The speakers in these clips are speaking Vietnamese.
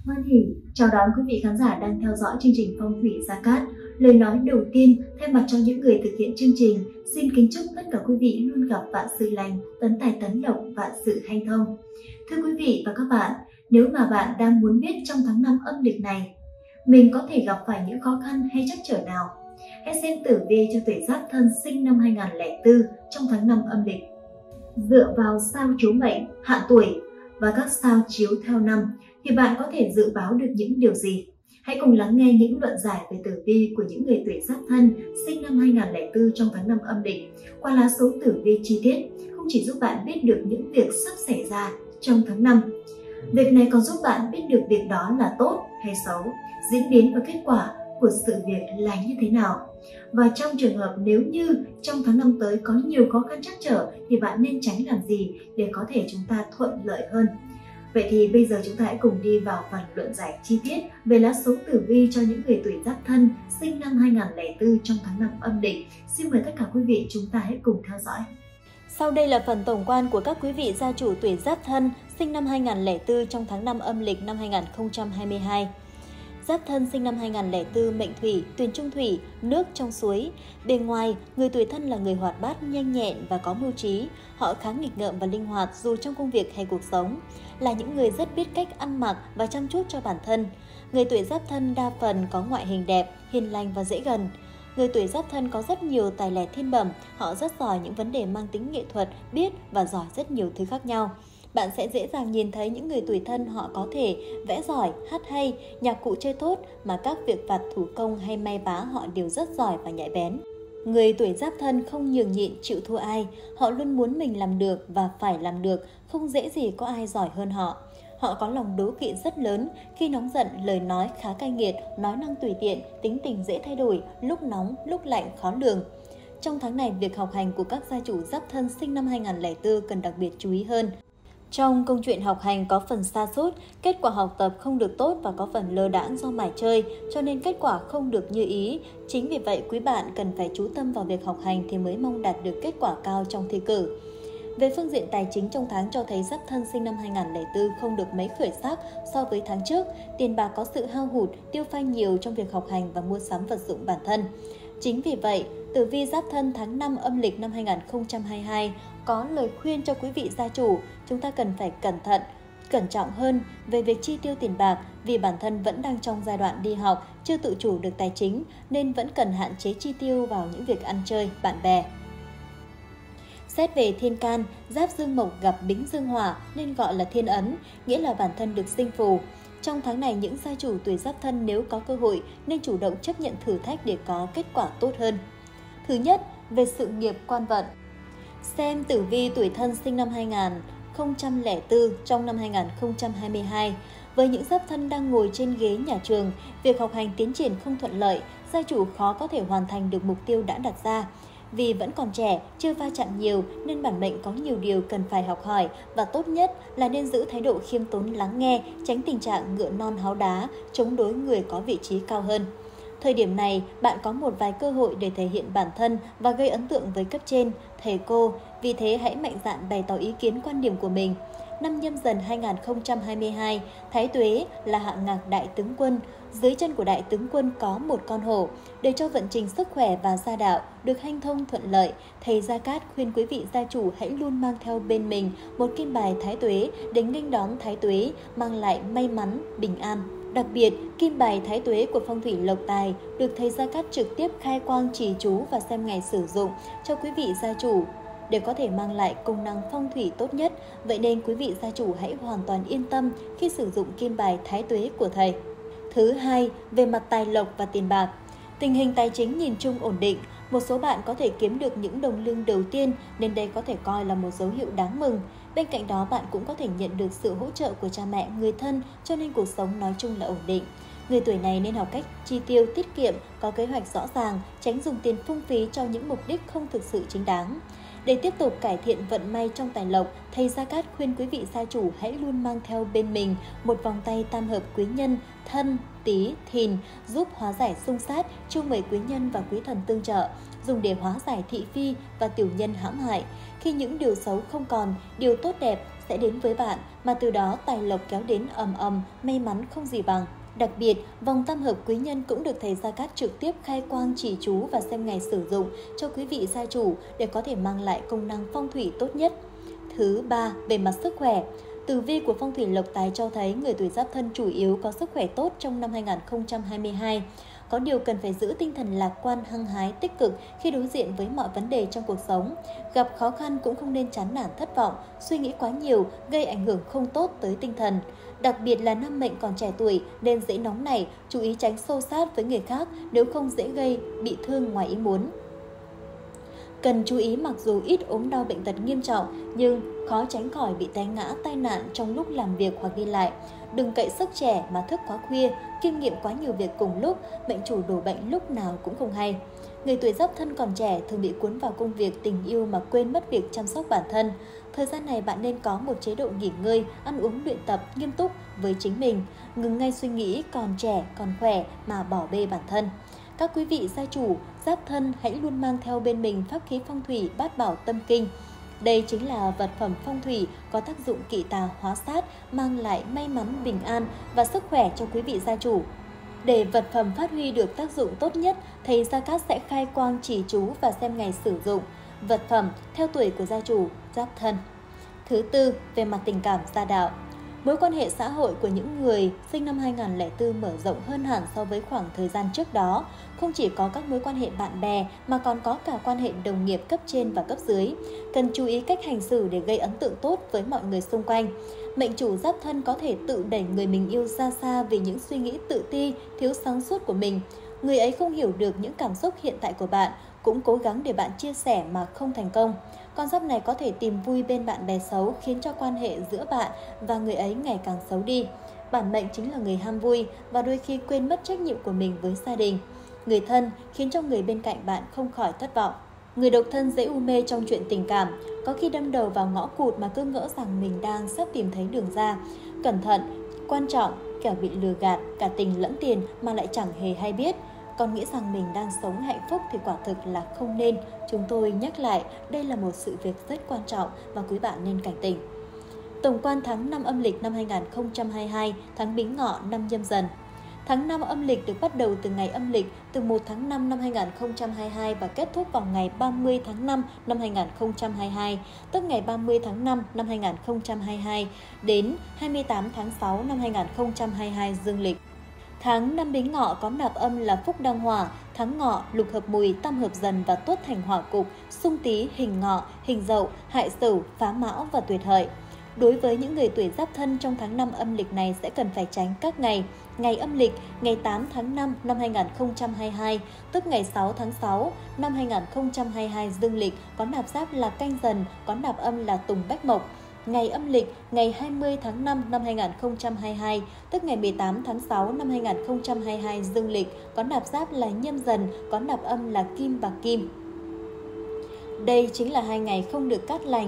Hoan hỉ chào đón quý vị khán giả đang theo dõi chương trình Phong thủy Gia Cát. Lời nói đầu tiên thay mặt cho những người thực hiện chương trình, xin kính chúc tất cả quý vị luôn gặp vạn sự lành, tấn tài tấn lộc, vạn sự hanh thông. Thưa quý vị và các bạn, nếu mà bạn đang muốn biết trong tháng 5 âm lịch này mình có thể gặp phải những khó khăn hay trắc trở nào, hãy xem tử vi cho tuổi Giáp Thân sinh năm 2004 trong tháng 5 âm lịch. Dựa vào sao chiếu mệnh, hạ tuổi và các sao chiếu theo năm thì bạn có thể dự báo được những điều gì? Hãy cùng lắng nghe những luận giải về tử vi của những người tuổi Giáp Thân sinh năm 2004 trong tháng 5 âm lịch qua lá số tử vi chi tiết, không chỉ giúp bạn biết được những việc sắp xảy ra trong tháng 5. Việc này còn giúp bạn biết được việc đó là tốt hay xấu, diễn biến và kết quả của sự việc là như thế nào. Và trong trường hợp nếu như trong tháng 5 tới có nhiều khó khăn trắc trở thì bạn nên tránh làm gì để có thể chúng ta thuận lợi hơn. Vậy thì bây giờ chúng ta hãy cùng đi vào phần luận giải chi tiết về lá số tử vi cho những người tuổi Giáp Thân sinh năm 2004 trong tháng 5 âm lịch. Xin mời tất cả quý vị chúng ta hãy cùng theo dõi. Sau đây là phần tổng quan của các quý vị gia chủ tuổi Giáp Thân sinh năm 2004 trong tháng 5 âm lịch năm 2022. Giáp Thân sinh năm 2004 mệnh thủy, tuyển trung thủy, nước trong suối. Bề ngoài, người tuổi Thân là người hoạt bát, nhanh nhẹn và có mưu trí. Họ khá nghịch ngợm và linh hoạt dù trong công việc hay cuộc sống. Là những người rất biết cách ăn mặc và chăm chút cho bản thân. Người tuổi Giáp Thân đa phần có ngoại hình đẹp, hiền lành và dễ gần. Người tuổi Giáp Thân có rất nhiều tài lẻ thiên bẩm, họ rất giỏi những vấn đề mang tính nghệ thuật, biết và giỏi rất nhiều thứ khác nhau. Bạn sẽ dễ dàng nhìn thấy những người tuổi Thân họ có thể vẽ giỏi, hát hay, nhạc cụ chơi tốt mà các việc vặt thủ công hay may vá họ đều rất giỏi và nhạy bén. Người tuổi Giáp Thân không nhường nhịn chịu thua ai, họ luôn muốn mình làm được và phải làm được, không dễ gì có ai giỏi hơn họ. Họ có lòng đố kỵ rất lớn, khi nóng giận lời nói khá cay nghiệt, nói năng tùy tiện, tính tình dễ thay đổi, lúc nóng, lúc lạnh khó lường. Trong tháng này, việc học hành của các gia chủ Giáp Thân sinh năm 2004 cần đặc biệt chú ý hơn. Trong công chuyện học hành có phần sa sút, kết quả học tập không được tốt và có phần lơ đãng do mải chơi, cho nên kết quả không được như ý. Chính vì vậy, quý bạn cần phải chú tâm vào việc học hành thì mới mong đạt được kết quả cao trong thi cử. Về phương diện tài chính trong tháng cho thấy Giáp Thân sinh năm 2004 không được mấy khởi sắc so với tháng trước, tiền bạc có sự hao hụt, tiêu pha nhiều trong việc học hành và mua sắm vật dụng bản thân. Chính vì vậy, tử vi Giáp Thân tháng 5 âm lịch năm 2022 có lời khuyên cho quý vị gia chủ, chúng ta cần phải cẩn trọng hơn về việc chi tiêu tiền bạc vì bản thân vẫn đang trong giai đoạn đi học, chưa tự chủ được tài chính nên vẫn cần hạn chế chi tiêu vào những việc ăn chơi, bạn bè. Xét về thiên can, Giáp Dương Mộc gặp Bính Dương Hỏa nên gọi là thiên ấn, nghĩa là bản thân được sinh phù. Trong tháng này, những gia chủ tuổi Giáp Thân nếu có cơ hội nên chủ động chấp nhận thử thách để có kết quả tốt hơn. Thứ nhất, về sự nghiệp quan vận. Xem tử vi tuổi Thân sinh năm 2004 trong năm 2022. Với những Giáp Thân đang ngồi trên ghế nhà trường, việc học hành tiến triển không thuận lợi, gia chủ khó có thể hoàn thành được mục tiêu đã đặt ra. Vì vẫn còn trẻ, chưa va chạm nhiều nên bản mệnh có nhiều điều cần phải học hỏi và tốt nhất là nên giữ thái độ khiêm tốn lắng nghe, tránh tình trạng ngựa non háu đá, chống đối người có vị trí cao hơn. Thời điểm này, bạn có một vài cơ hội để thể hiện bản thân và gây ấn tượng với cấp trên, thầy cô, vì thế hãy mạnh dạn bày tỏ ý kiến quan điểm của mình. Năm Nhâm Dần 2022, Thái Tuế là hạng ngạc đại tướng quân. Dưới chân của đại tướng quân có một con hổ. Để cho vận trình sức khỏe và gia đạo được hanh thông thuận lợi, thầy Gia Cát khuyên quý vị gia chủ hãy luôn mang theo bên mình một kim bài Thái Tuế để nghênh đón Thái Tuế, mang lại may mắn, bình an. Đặc biệt, kim bài Thái Tuế của phong thủy lộc tài được thầy Gia Cát trực tiếp khai quang trì chú và xem ngày sử dụng cho quý vị gia chủ để có thể mang lại công năng phong thủy tốt nhất. Vậy nên quý vị gia chủ hãy hoàn toàn yên tâm khi sử dụng kim bài Thái Tuế của thầy. Thứ hai, về mặt tài lộc và tiền bạc. Tình hình tài chính nhìn chung ổn định, một số bạn có thể kiếm được những đồng lương đầu tiên nên đây có thể coi là một dấu hiệu đáng mừng. Bên cạnh đó, bạn cũng có thể nhận được sự hỗ trợ của cha mẹ, người thân cho nên cuộc sống nói chung là ổn định. Người tuổi này nên học cách chi tiêu tiết kiệm, có kế hoạch rõ ràng, tránh dùng tiền phung phí cho những mục đích không thực sự chính đáng. Để tiếp tục cải thiện vận may trong tài lộc, thầy Gia Cát khuyên quý vị gia chủ hãy luôn mang theo bên mình một vòng tay tam hợp quý nhân Thân, Tý, Thìn giúp hóa giải xung sát, chiêu mời quý nhân và quý thần tương trợ, dùng để hóa giải thị phi và tiểu nhân hãm hại. Khi những điều xấu không còn, điều tốt đẹp sẽ đến với bạn, mà từ đó tài lộc kéo đến ầm ầm, may mắn không gì bằng. Đặc biệt, vòng tam hợp quý nhân cũng được thầy Gia Cát trực tiếp khai quang chỉ chú và xem ngày sử dụng cho quý vị gia chủ để có thể mang lại công năng phong thủy tốt nhất. Thứ ba, về mặt sức khỏe. Tử vi của phong thủy lộc tài cho thấy người tuổi Giáp Thân chủ yếu có sức khỏe tốt trong năm 2022. Có điều cần phải giữ tinh thần lạc quan, hăng hái, tích cực khi đối diện với mọi vấn đề trong cuộc sống. Gặp khó khăn cũng không nên chán nản thất vọng, suy nghĩ quá nhiều gây ảnh hưởng không tốt tới tinh thần. Đặc biệt là nam mệnh còn trẻ tuổi nên dễ nóng nảy, chú ý tránh xô xát với người khác, nếu không dễ gây bị thương ngoài ý muốn. Cần chú ý mặc dù ít ốm đau bệnh tật nghiêm trọng nhưng khó tránh khỏi bị té ngã tai nạn trong lúc làm việc hoặc đi lại. Đừng cậy sức trẻ mà thức quá khuya, kiêm nghiệm quá nhiều việc cùng lúc, mệnh chủ đổ bệnh lúc nào cũng không hay. Người tuổi Giáp Thân còn trẻ thường bị cuốn vào công việc, tình yêu mà quên mất việc chăm sóc bản thân. Thời gian này bạn nên có một chế độ nghỉ ngơi, ăn uống luyện tập nghiêm túc với chính mình, ngừng ngay suy nghĩ còn trẻ, còn khỏe mà bỏ bê bản thân. Các quý vị gia chủ Giáp Thân hãy luôn mang theo bên mình pháp khí phong thủy Bát Bảo Tâm Kinh. Đây chính là vật phẩm phong thủy có tác dụng kỵ tà hóa sát, mang lại may mắn, bình an và sức khỏe cho quý vị gia chủ. Để vật phẩm phát huy được tác dụng tốt nhất, thầy Gia Cát sẽ khai quang chỉ chú và xem ngày sử dụng vật phẩm theo tuổi của gia chủ Giáp Thân. Thứ tư, về mặt tình cảm gia đạo. Mối quan hệ xã hội của những người sinh năm 2004 mở rộng hơn hẳn so với khoảng thời gian trước đó. Không chỉ có các mối quan hệ bạn bè mà còn có cả quan hệ đồng nghiệp cấp trên và cấp dưới. Cần chú ý cách hành xử để gây ấn tượng tốt với mọi người xung quanh. Mệnh chủ Giáp Thân có thể tự đẩy người mình yêu ra xa vì những suy nghĩ tự ti, thiếu sáng suốt của mình. Người ấy không hiểu được những cảm xúc hiện tại của bạn, cũng cố gắng để bạn chia sẻ mà không thành công. Con giáp này có thể tìm vui bên bạn bè xấu khiến cho quan hệ giữa bạn và người ấy ngày càng xấu đi. Bản mệnh chính là người ham vui và đôi khi quên mất trách nhiệm của mình với gia đình. Người thân khiến cho người bên cạnh bạn không khỏi thất vọng. Người độc thân dễ u mê trong chuyện tình cảm, có khi đâm đầu vào ngõ cụt mà cứ ngỡ rằng mình đang sắp tìm thấy đường ra. Cẩn thận, quan trọng, kẻo bị lừa gạt cả tình lẫn tiền mà lại chẳng hề hay biết. Còn nghĩ rằng mình đang sống hạnh phúc thì quả thực là không nên. Chúng tôi nhắc lại, đây là một sự việc rất quan trọng và quý bạn nên cảnh tỉnh. Tổng quan tháng 5 âm lịch năm 2022, tháng Bính Ngọ năm Nhâm Dần. Tháng 5 âm lịch được bắt đầu từ ngày âm lịch từ 1 tháng 5 năm 2022 và kết thúc vào ngày 30 tháng 5 năm 2022, tức ngày 30 tháng 5 năm 2022 đến 28 tháng 6 năm 2022 dương lịch. Tháng năm Bính Ngọ có nạp âm là Phúc Đăng Hỏa, tháng Ngọ, Lục Hợp Mùi, Tam Hợp Dần và Tuất thành hỏa cục, Xung Tý, Hình Ngọ, Hình Dậu, Hại Sửu, Phá Mão và Tuyệt Hợi. Đối với những người tuổi Giáp Thân trong tháng 5 âm lịch này sẽ cần phải tránh các ngày. Ngày âm lịch, ngày 8 tháng 5 năm 2022, tức ngày 6 tháng 6 năm 2022 dương lịch có nạp giáp là Canh Dần, có nạp âm là Tùng Bách Mộc. Ngày âm lịch, ngày 20 tháng 5 năm 2022, tức ngày 18 tháng 6 năm 2022 dương lịch có nạp giáp là Nhâm Dần, có nạp âm là Kim Bạc Kim. Đây chính là hai ngày không được cát lành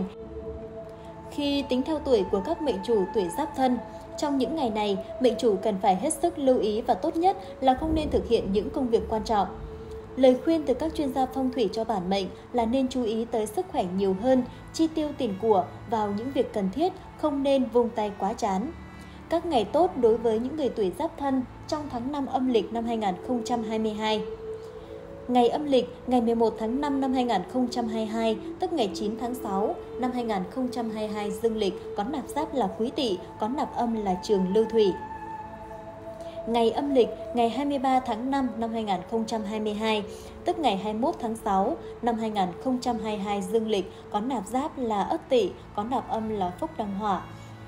khi tính theo tuổi của các mệnh chủ tuổi Giáp Thân. Trong những ngày này, mệnh chủ cần phải hết sức lưu ý và tốt nhất là không nên thực hiện những công việc quan trọng. Lời khuyên từ các chuyên gia phong thủy cho bản mệnh là nên chú ý tới sức khỏe nhiều hơn, chi tiêu tiền của vào những việc cần thiết, không nên vung tay quá chán. Các ngày tốt đối với những người tuổi Giáp Thân trong tháng 5 âm lịch năm 2022. Ngày âm lịch, ngày 11 tháng 5 năm 2022, tức ngày 9 tháng 6 năm 2022 dương lịch có nạp giáp là Quý Tỵ, có nạp âm là Trường Lưu Thủy. Ngày âm lịch, ngày 23 tháng 5 năm 2022, tức ngày 21 tháng 6 năm 2022 dương lịch có nạp giáp là Ất Tỵ, có nạp âm là Phúc Đăng Hỏa.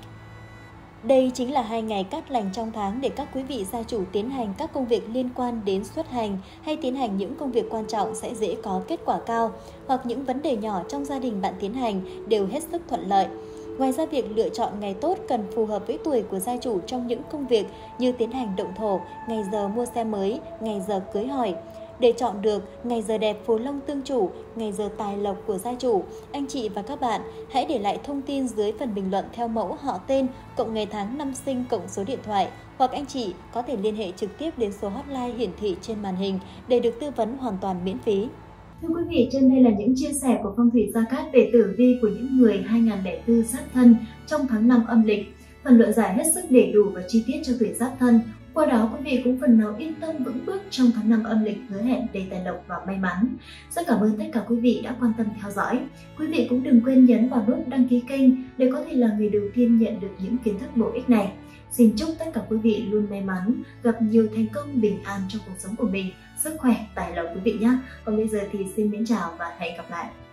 Đây chính là hai ngày cát lành trong tháng để các quý vị gia chủ tiến hành các công việc liên quan đến xuất hành hay tiến hành những công việc quan trọng sẽ dễ có kết quả cao, hoặc những vấn đề nhỏ trong gia đình bạn tiến hành đều hết sức thuận lợi. Ngoài ra, việc lựa chọn ngày tốt cần phù hợp với tuổi của gia chủ trong những công việc như tiến hành động thổ, ngày giờ mua xe mới, ngày giờ cưới hỏi. Để chọn được ngày giờ đẹp phù long tương chủ, ngày giờ tài lộc của gia chủ, anh chị và các bạn hãy để lại thông tin dưới phần bình luận theo mẫu họ tên, cộng ngày tháng năm sinh, cộng số điện thoại, hoặc anh chị có thể liên hệ trực tiếp đến số hotline hiển thị trên màn hình để được tư vấn hoàn toàn miễn phí. Thưa quý vị, trên đây là những chia sẻ của phong thủy Gia Cát về tử vi của những người 2004 Giáp Thân trong tháng 5 âm lịch. Phần luận giải hết sức đầy đủ và chi tiết cho tuổi Giáp Thân. Qua đó quý vị cũng phần nào yên tâm vững bước trong tháng 5 âm lịch hứa hẹn đầy tài lộc và may mắn. Rất cảm ơn tất cả quý vị đã quan tâm theo dõi. Quý vị cũng đừng quên nhấn vào nút đăng ký kênh để có thể là người đầu tiên nhận được những kiến thức bổ ích này. Xin chúc tất cả quý vị luôn may mắn, gặp nhiều thành công, bình an trong cuộc sống của mình, sức khỏe, tài lộc quý vị nhé. Còn bây giờ thì xin mến chào và hẹn gặp lại.